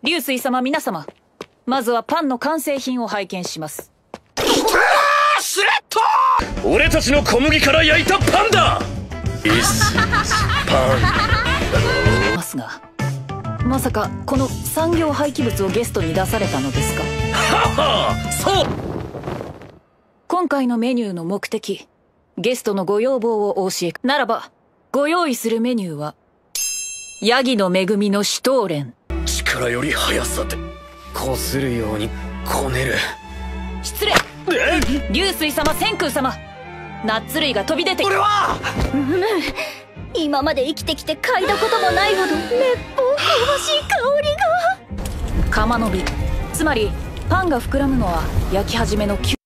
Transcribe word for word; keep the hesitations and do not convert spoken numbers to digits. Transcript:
流水様皆様、まずはパンの完成品を拝見します。 スレッド、俺たちの小麦から焼いたパンだ。イスパンますが、まさかこの産業廃棄物をゲストに出されたのですか？ はは、そう。 今回のメニューの目的、ゲストのご要望をお教えならば、ご用意するメニューはヤギの恵みのシュトーレン。 力より速さでこするようにこねる。 失礼。流水様、千空様、ナッツ類が飛び出て。 俺はうむ、今まで生きてきて嗅いだこともないほどめっぽう香ばしい香りが。 釜のび、つまりパンが膨らむのは焼き始めの